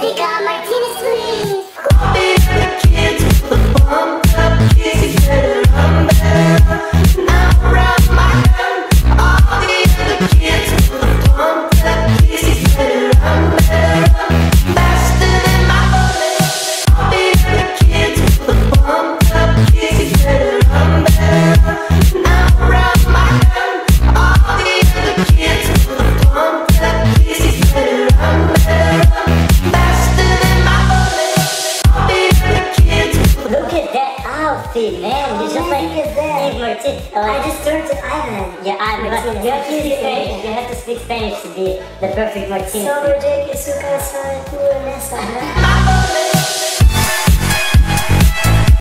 Take out Martinez, please. All the other kids with the bumped up kids, you better run better. Now around my gun. All the other kids with the bumped up kids, you better run better. Faster than my bullet. All the other kids with the bumped up kids, you better run better. Now around my gun. All the other kids with the bumped up kids, you better run better. Faster than my bullet. All the other kids. Look at that outfit, man. You're just like Steve Martinez. I just turned to Ivan. Yeah, Ivan. But you have to speak Spanish. You have to speak Spanish to be the perfect Martinez. Sobre de que su casa es pura nessa, né? My